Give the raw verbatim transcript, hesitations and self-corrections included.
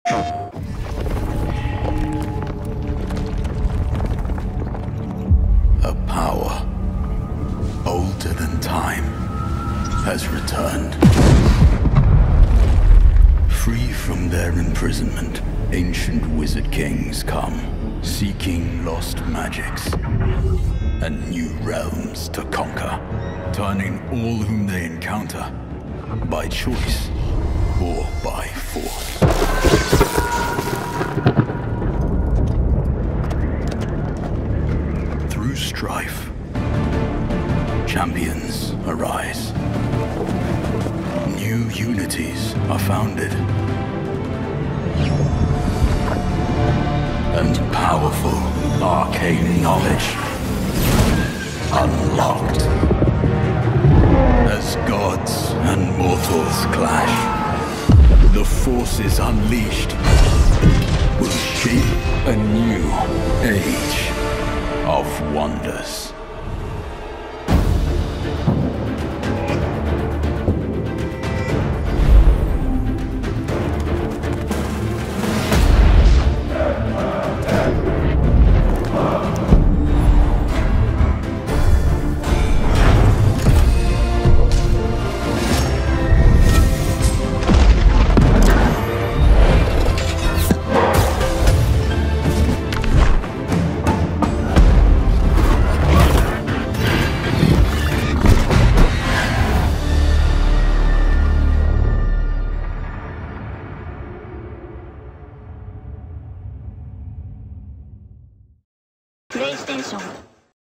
A power older than time has returned. Free from their imprisonment, ancient wizard kings come, seeking lost magics and new realms to conquer, turning all whom they encounter by choice or by force. Through strife, champions arise. New unities are founded. And powerful arcane knowledge unlocked. As gods and mortals clash, the forces unleashed will shape a new age of wonders.